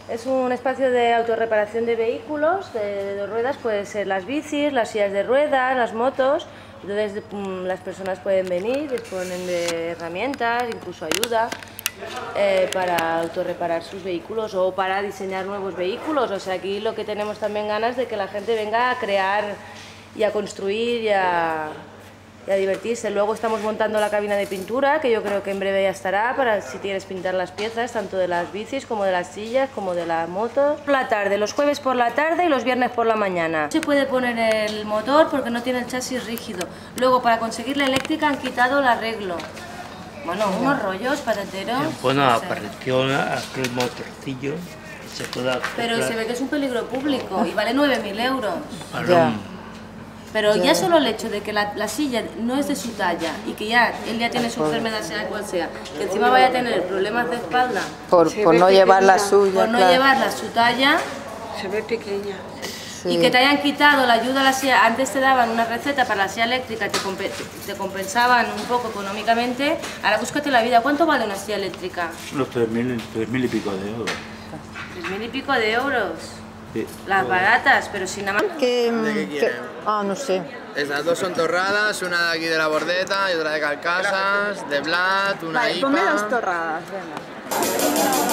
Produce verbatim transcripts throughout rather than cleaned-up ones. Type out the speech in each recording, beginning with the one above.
Es un espacio de autorreparación de vehículos, de, de dos ruedas, pueden ser las bicis, las sillas de ruedas, las motos. Entonces las personas pueden venir, disponen de herramientas, incluso ayuda eh, para autorreparar sus vehículos o para diseñar nuevos vehículos. O sea, aquí lo que tenemos también ganas de que la gente venga a crear y a construir y a, y a divertirse. Luego estamos montando la cabina de pintura, que yo creo que en breve ya estará, para si quieres pintar las piezas, tanto de las bicis como de las sillas, como de las motos. Por la tarde, los jueves por la tarde y los viernes por la mañana. No se puede poner el motor porque no tiene el chasis rígido. Luego, para conseguir la eléctrica han quitado el arreglo. Bueno, unos rollos patateros. Bueno, apareció aquel motorcillo que se puede comprar. Pero se ve que es un peligro público y vale nueve mil euros. Ya. Pero ya solo el hecho de que la, la silla no es de su talla y que ya él ya tiene su enfermedad, sea cual sea, que encima vaya a tener problemas de espalda por, por no llevar la suya, por no claro. llevarla a su talla, se ve pequeña. Sí. Y que te hayan quitado la ayuda a la silla. Antes te daban una receta para la silla eléctrica, te, comp te compensaban un poco económicamente. Ahora búscate la vida. ¿Cuánto vale una silla eléctrica? Unos tres mil, tres mil y pico de euros. Tres mil y pico de euros. Sí. Las baratas, pero sin nada más. ¿Qué, ¿De qué qué? quieren? Ah, no sé. Estas dos son torradas, una de aquí de la Bordeta y otra de Calcasas, de Blat, una Vale, I P A. ponme las torradas, venga.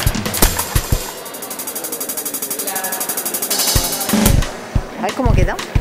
Ay, ¿cómo queda?